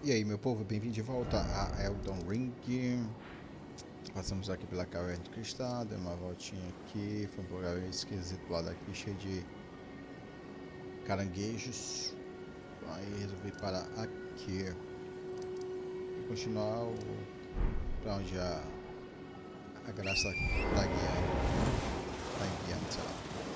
E aí, meu povo, bem-vindo de volta a Elden Ring. Passamos aqui pela Caverna de Cristal, deu uma voltinha aqui, foi um lugar esquisito do lado aqui, cheio de caranguejos. Aí resolvi parar aqui e continuar para onde a graça tá guiando, tá enviando, sei lá.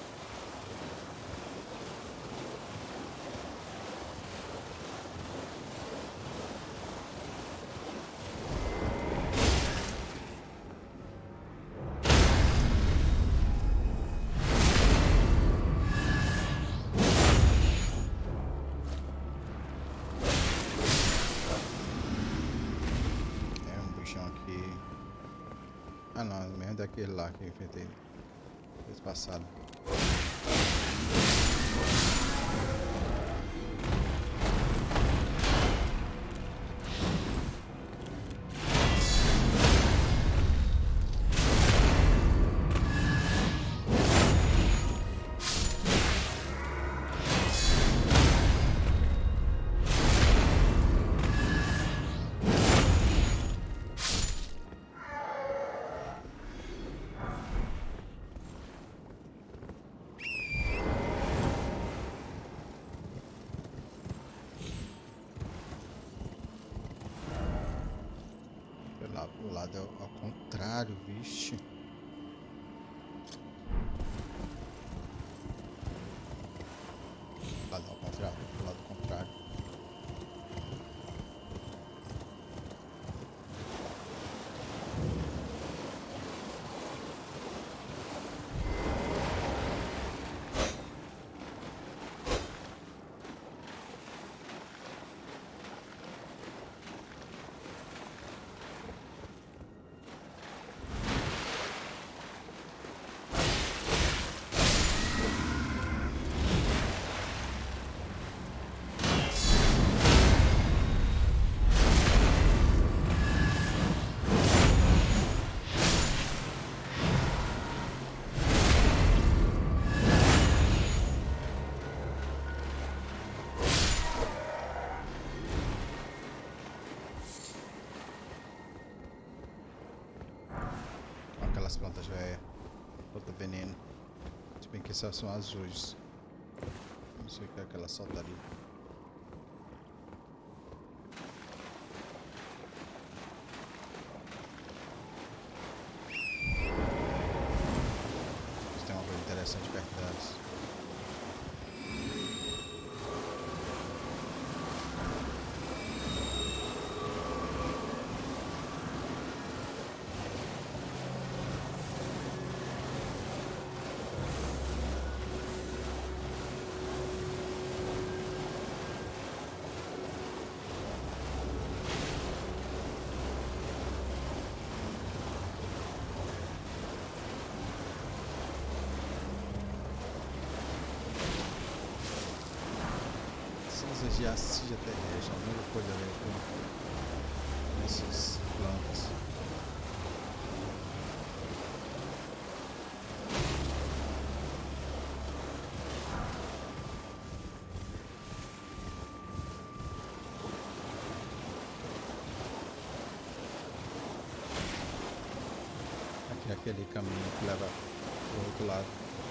É um bichão aqui. Ah não, mesmo daquele lá que eu enfrentei vez passada. O lado ao contrário, vixe. Lado ao contrário, do lado contrário. Aquelas plantas velhas, planta veneno. Se bem que essas são azuis. Não sei o que é que ela solta ali. Mas tem uma coisa interessante perto delas. Cinzas de assídia terrestre, a única coisa a ver com essas plantas. Aqui é aquele caminho que leva pro outro lado.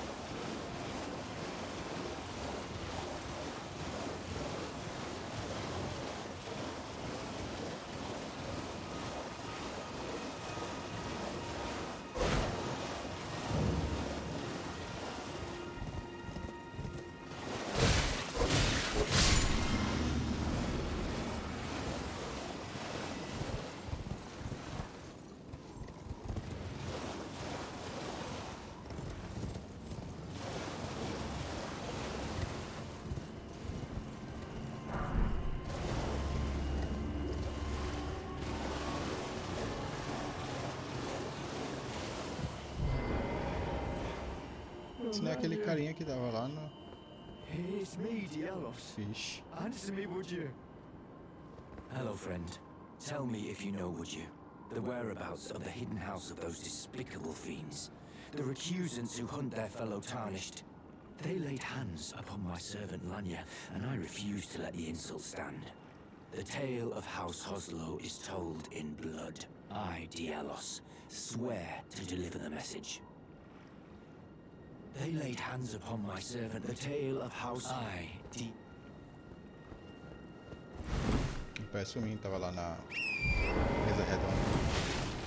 Esse não é aquele carinha que tava lá no... It's me, Dielos. Vixe. Answer me, would you? Hello, friend. Tell me if you know, would you? The whereabouts of the hidden house of those despicable fiends. The recusants who hunt their fellow tarnished. They laid hands upon my servant Lanya, and I refused to let the insult stand. The tale of House Hoslow is told in blood. I, Dialos, swear to deliver the message. They laid hands upon my servant. The tale of House Parece o menino tava lá na mesa redonda.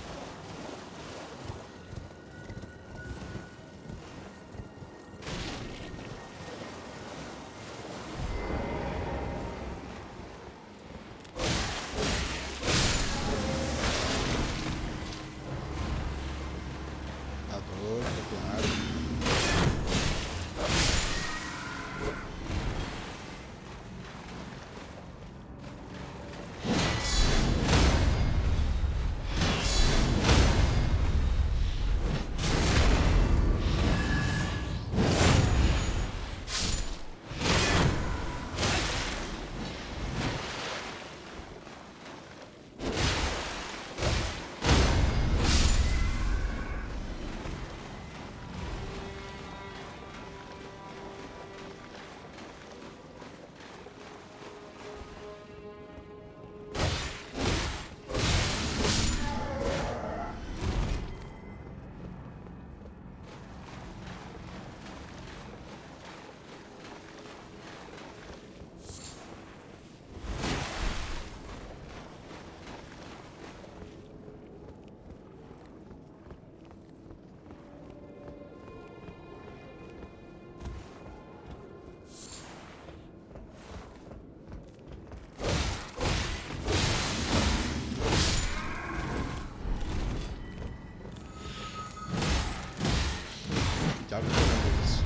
Diabo fazendo isso.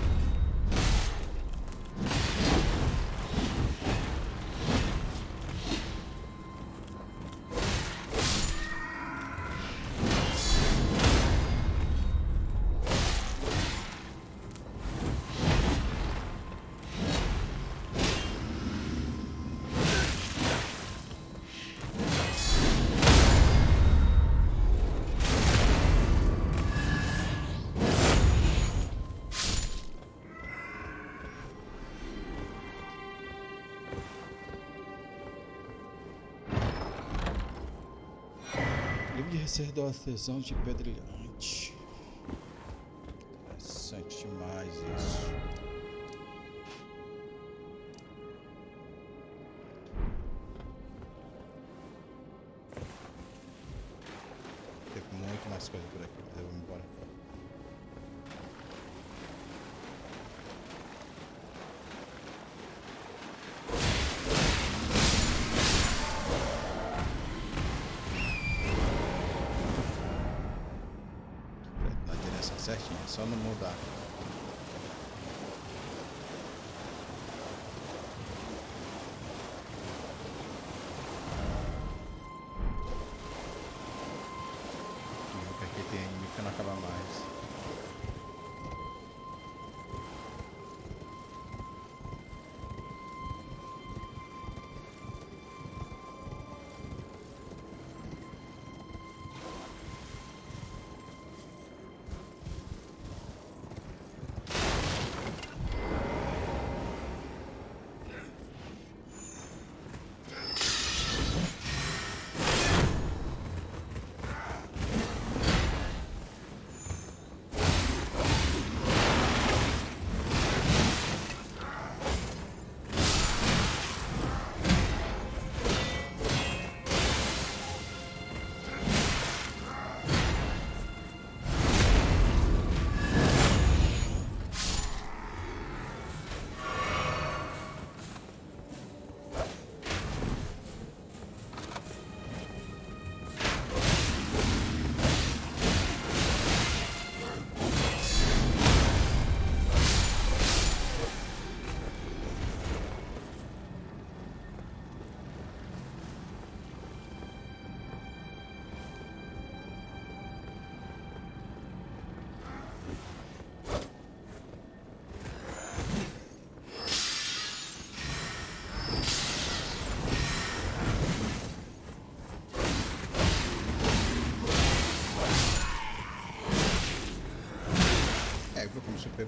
Ser do artesão de pedrilhante. Interessante demais isso. Tem muito mais coisa por aqui, mas eu vou embora. Certinho, só não mudar. O que aqui tem inimigo que não acaba mais. Como super.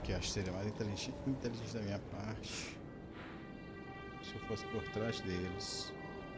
que acho que seria mais inteligente da minha parte se eu fosse por trás deles.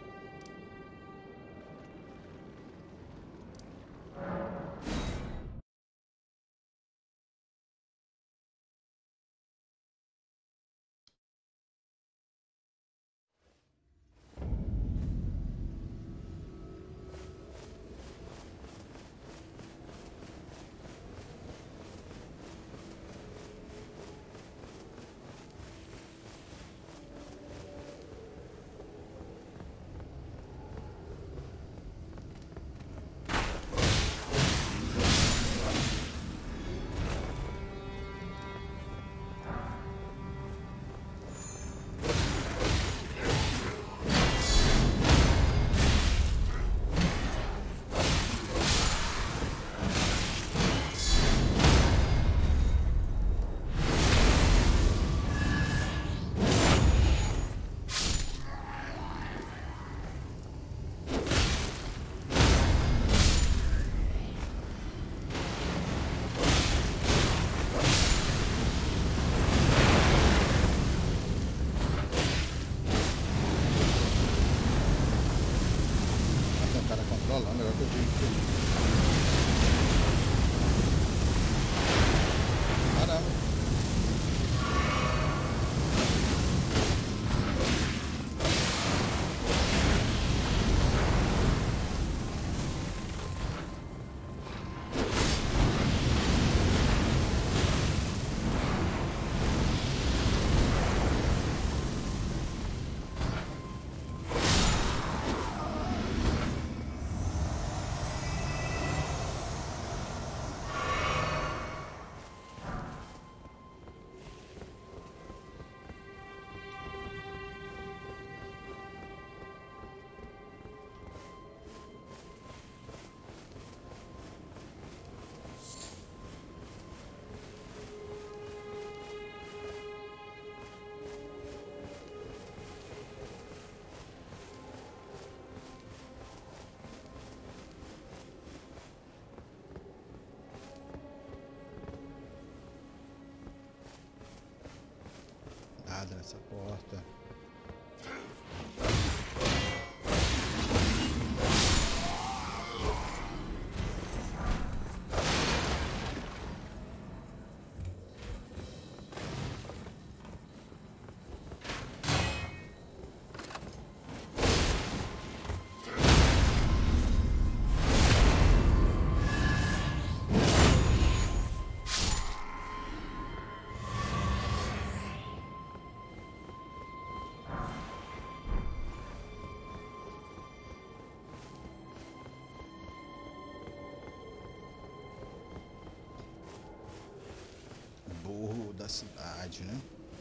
Nada nessa porta. Da cidade, né?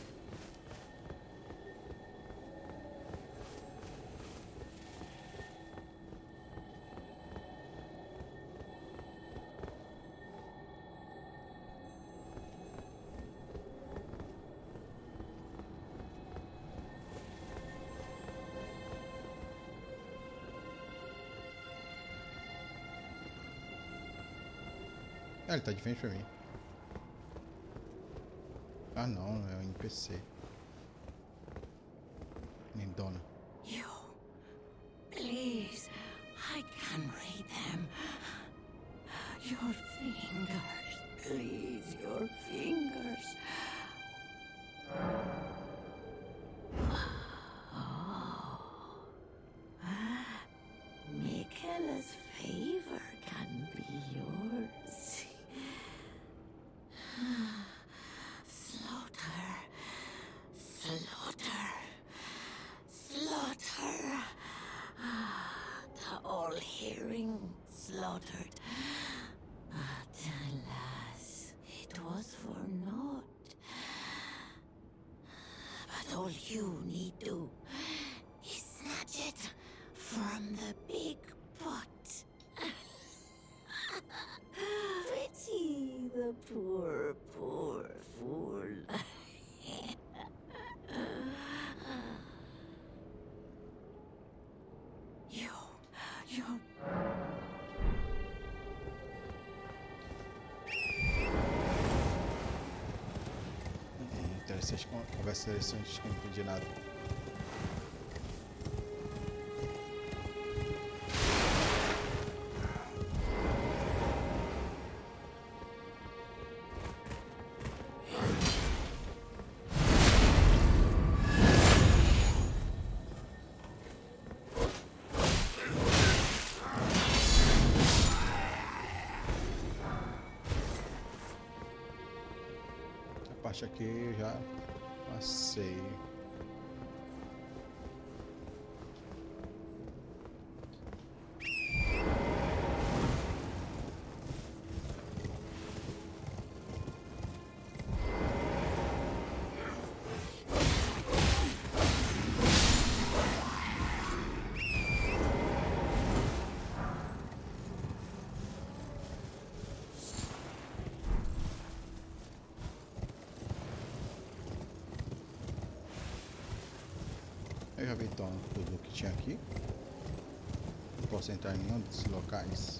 Ah, ele tá de frente pra mim. Ah não, é um NPC. Lindona. You, please, I can read them. Your fingers, please, your fingers. Oh. Michaela's favor can be yours. Slaughter. Slaughter. Slaughter. The all-hearing slaughtered. But alas, it was for naught. But all you need do is snatch it from the big pot. Pity the poor, poor fool. You're... conversa interessante que eu não entendi nada. Parte aqui eu já passei. Eu já vi então tudo o que tinha aqui. Não posso entrar em nenhum desses locais.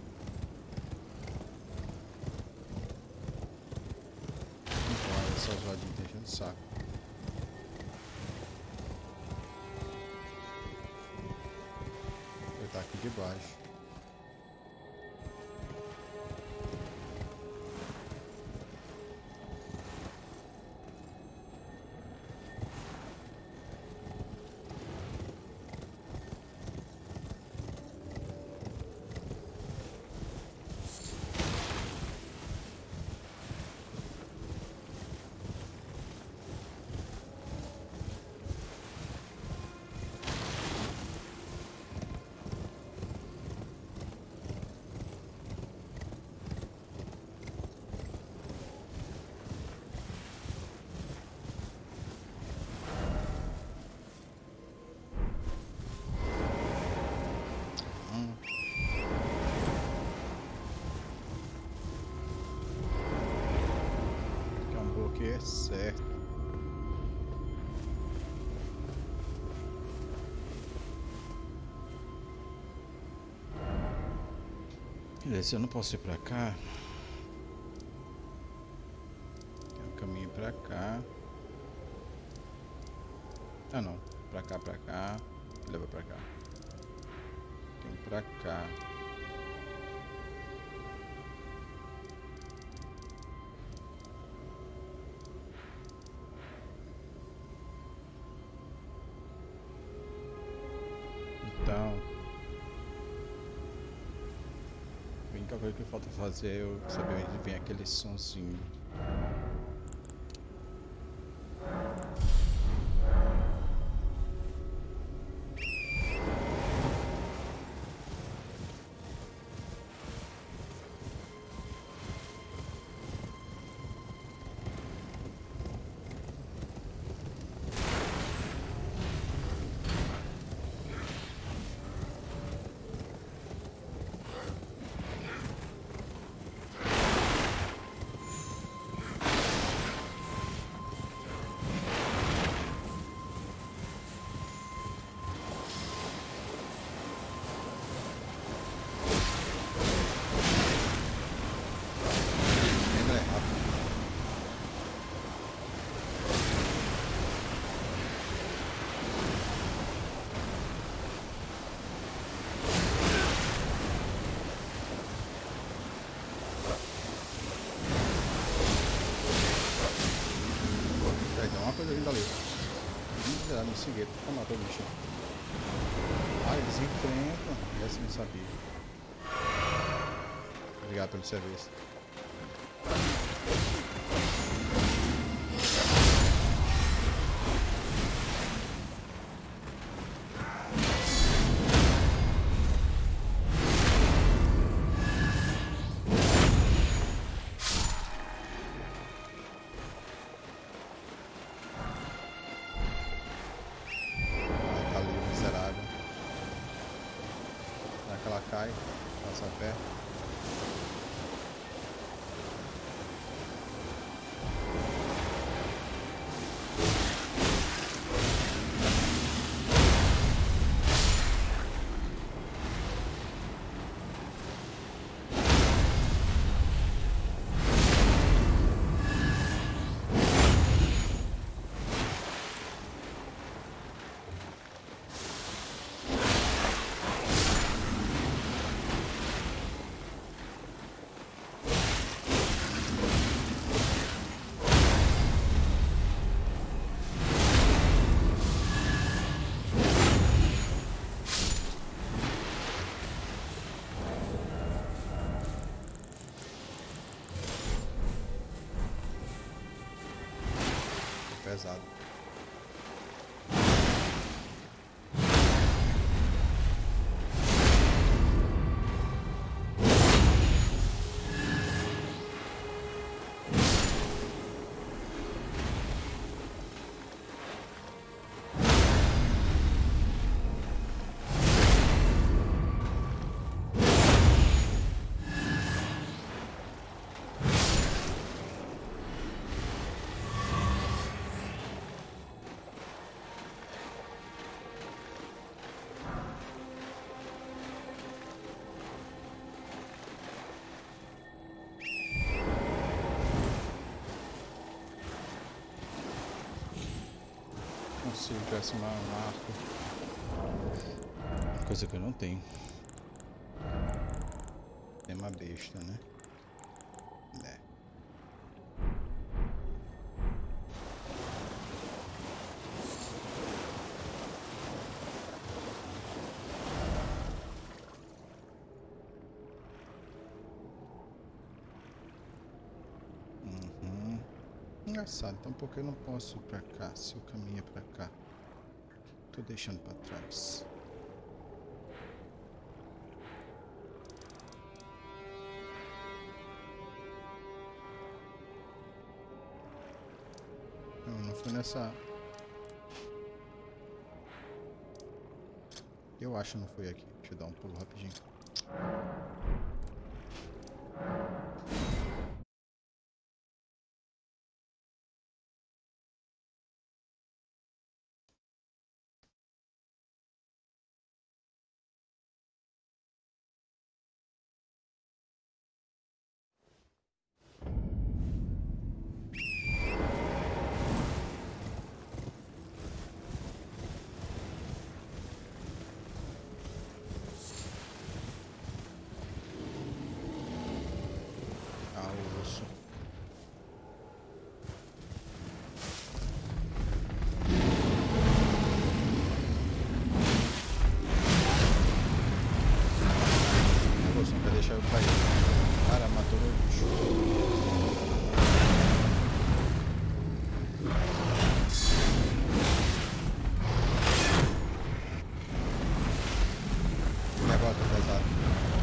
Então, essa zoadinha tá enchendo o saco. Ele tá aqui de baixo. Que é certo. Beleza, eu não posso ir pra cá. Tem um caminho pra cá. Ah não, pra cá. Leva pra cá. Tem pra cá. Então, a única coisa que falta fazer é eu saber onde vem aquele sonzinho. Me seguir pra matar o bicho. Ah, eles enfrentam. Essa eu não sabia. Obrigado pelo serviço. Ela cai, passa a pé. pesado. Consigo aproximar um arco. Coisa que eu não tenho. Tem uma besta, né? É. Engraçado, então por que eu não posso ir pra cá? Se o caminho é pra cá, tô deixando pra trás. Não fui nessa. Eu acho que não foi aqui. Deixa eu dar um pulo rapidinho. Cara, matou meu bicho. E agora tô pesado.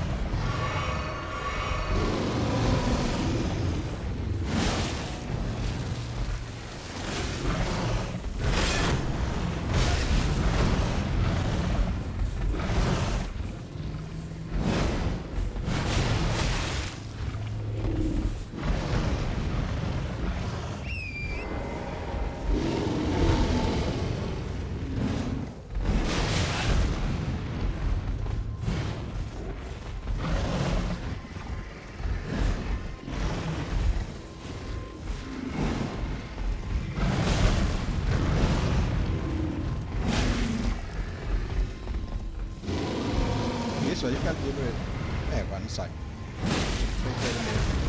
Isso aí, cadê ele? É, agora não sai. Foi ele mesmo.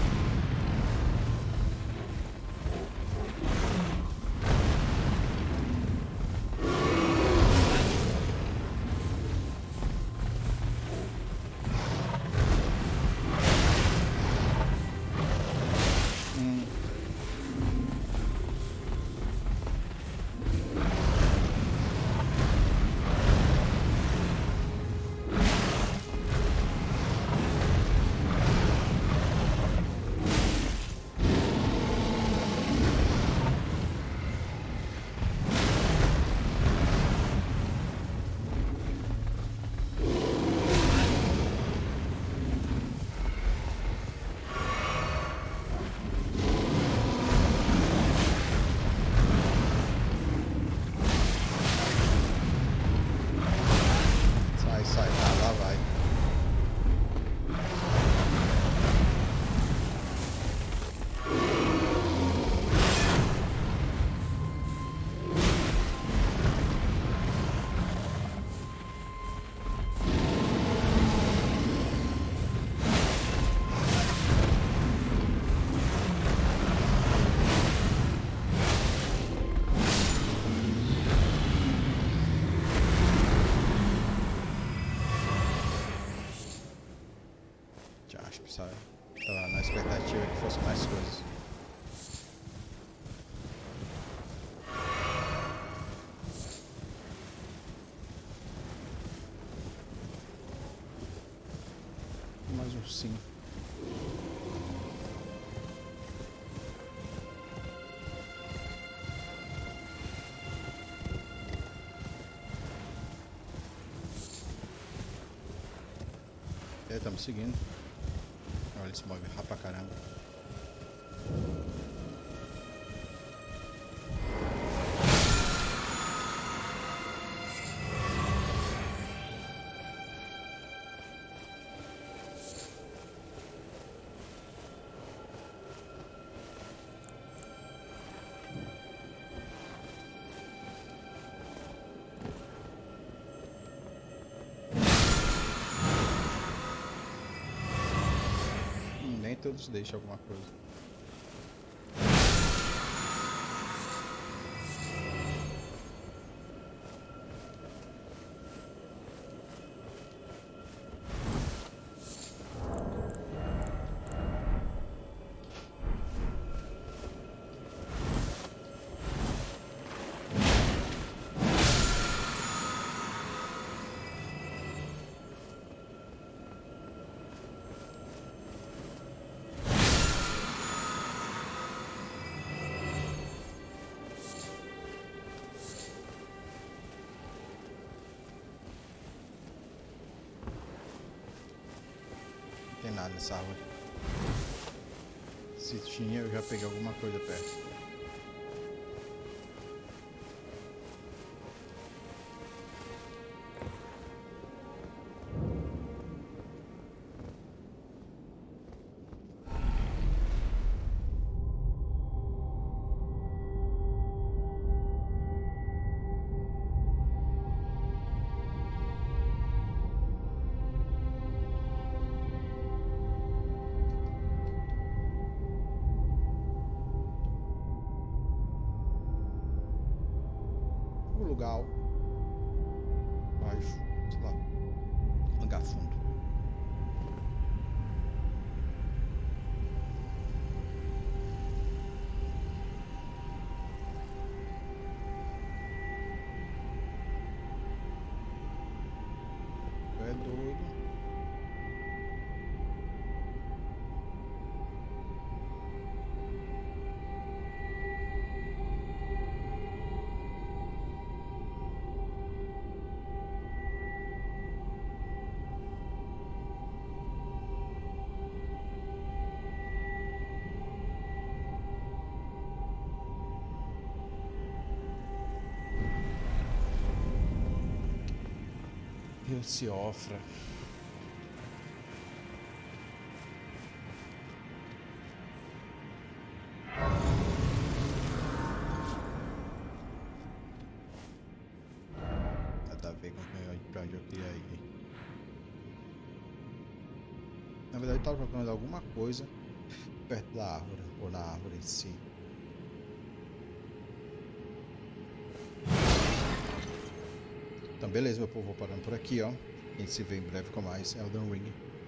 Sai, tá, lá vai. Acho que tava na expectativa que fosse mais coisas. sim. É, tá me seguindo. Olha, ele se move rápido pra caramba. Nem todos deixam alguma coisa. Não tem nada nessa árvore. Se tinha, eu já peguei alguma coisa perto. Lugar baixo, sei lá, lugar fundo. É doido. Rio Siofra. Nada a ver com pra onde eu queria ir. Na verdade eu tava procurando alguma coisa perto da árvore, ou na árvore em si. Então beleza, meu povo, vou parando por aqui, ó. A gente se vê em breve com mais Elden Ring.